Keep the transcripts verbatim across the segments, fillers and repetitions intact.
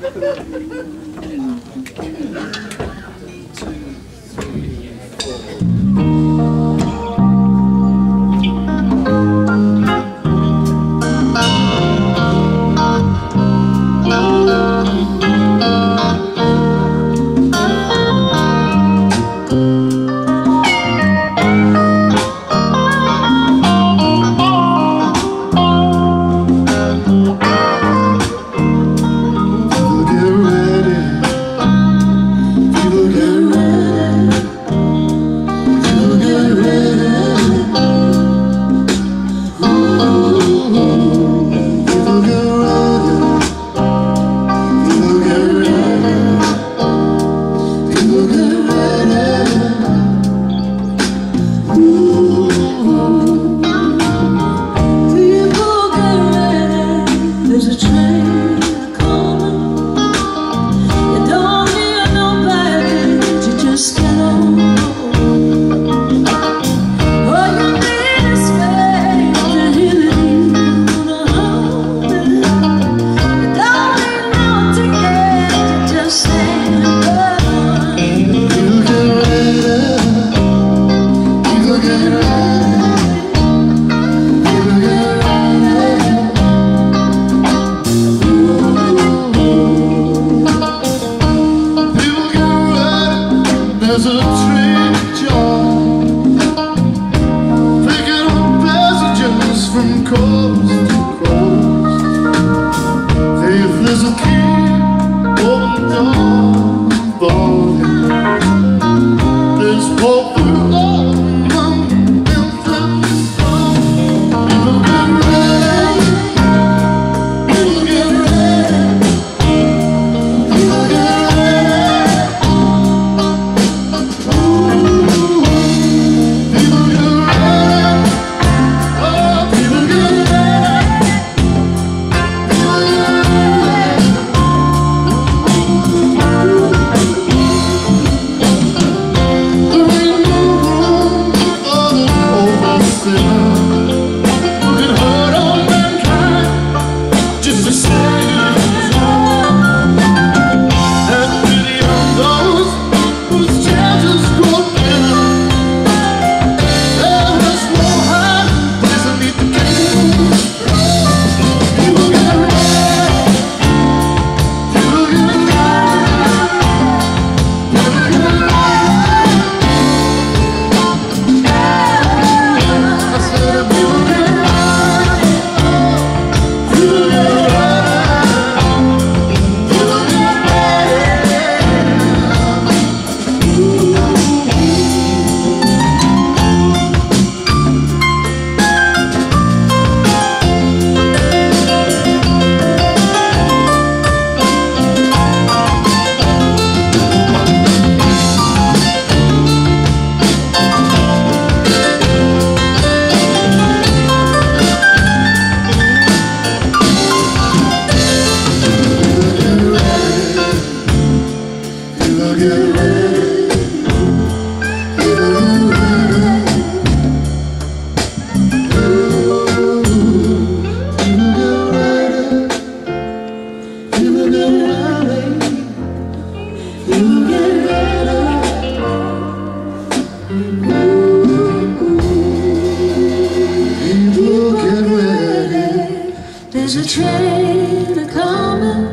There's a train a-comin'.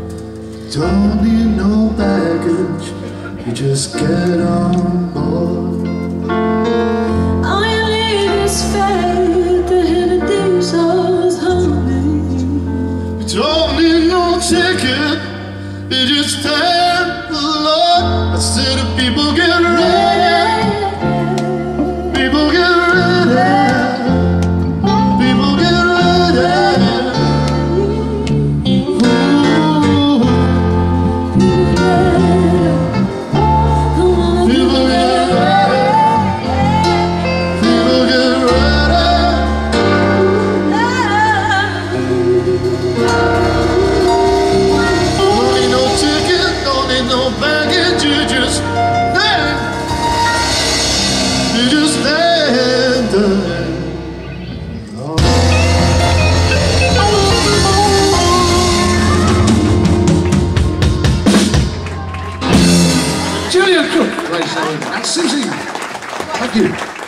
Don't need no baggage, you just get on board. All you need is faith, the hidden diesel's humming. You don't need no ticket, you just thank the Lord. I said to people, get ready. People get ready. People get ready. Baggage, you just Julian Cook. Great showing. And Suzie. Thank you.